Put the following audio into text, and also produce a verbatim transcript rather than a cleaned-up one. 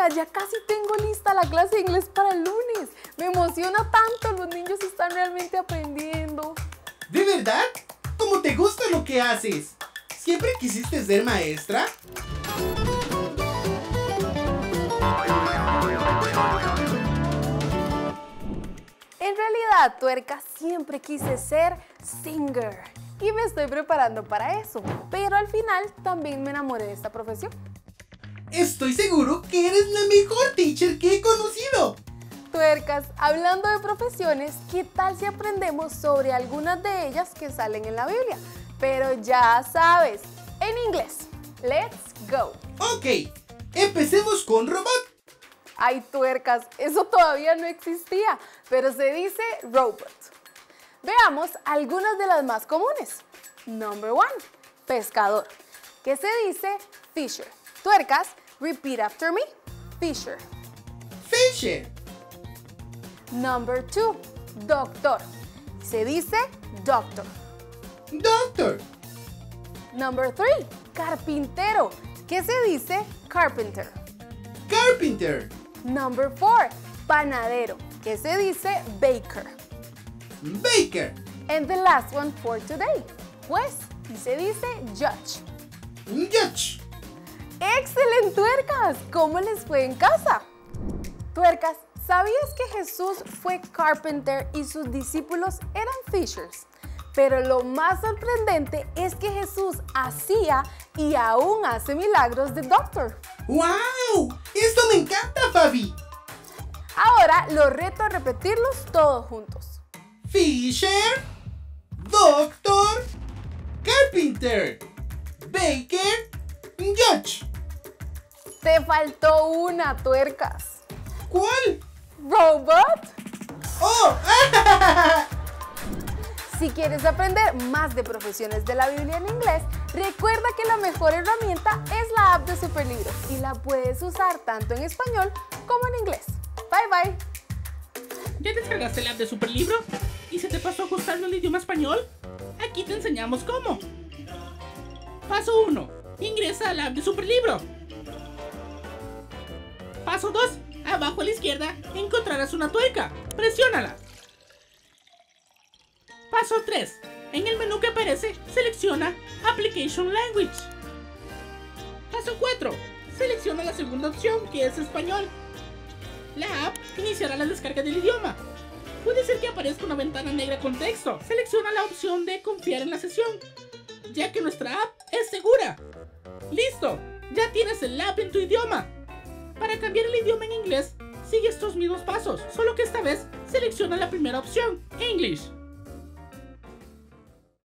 Mira, ya casi tengo lista la clase de inglés para el lunes. Me emociona tanto, los niños están realmente aprendiendo. ¿De verdad? ¿Cómo te gusta lo que haces? ¿Siempre quisiste ser maestra? En realidad, tuerca, siempre quise ser singer y me estoy preparando para eso, pero al final también me enamoré de esta profesión. Estoy seguro que eres la mejor teacher que he conocido. Tuercas, hablando de profesiones, ¿qué tal si aprendemos sobre algunas de ellas que salen en la Biblia? Pero ya sabes, en inglés. Let's go. Ok, empecemos con robot. Ay, tuercas, eso todavía no existía, pero se dice robot. Veamos algunas de las más comunes. Number one, pescador, que se dice fisher. Tuercas, repeat after me, fisher. Fisher. Number two, doctor, se dice doctor. Doctor. Number three, carpintero, que se dice carpenter. Carpenter. Number four, panadero, que se dice baker. Baker. And the last one for today, juez, y se dice judge. Judge. ¡Excelente, tuercas! ¿Cómo les fue en casa? Tuercas, ¿sabías que Jesús fue carpenter y sus discípulos eran fishers? Pero lo más sorprendente es que Jesús hacía y aún hace milagros de doctor. ¡Wow! ¡Esto me encanta, Fabi! Ahora los reto a repetirlos todos juntos. Fisher, doctor, carpenter, baker, judge. Te faltó una, tuercas. ¿Cuál? ¿Robot? ¡Oh! Si quieres aprender más de profesiones de la Biblia en inglés, recuerda que la mejor herramienta es la app de Superlibro y la puedes usar tanto en español como en inglés. Bye bye. ¿Ya descargaste la app de Superlibro? ¿Y se te pasó ajustarlo al idioma español? Aquí te enseñamos cómo. Paso uno. Ingresa a la app de Superlibro. Paso dos. Abajo a la izquierda encontrarás una tuerca. Presiónala. Paso tres. En el menú que aparece, selecciona Application Language. Paso cuatro. Selecciona la segunda opción, que es español. La app iniciará la descarga del idioma. Puede ser que aparezca una ventana negra con texto. Selecciona la opción de confiar en la sesión, ya que nuestra app es segura. ¡Listo! Ya tienes el app en tu idioma. Para cambiar el idioma en inglés, sigue estos mismos pasos, solo que esta vez selecciona la primera opción, English.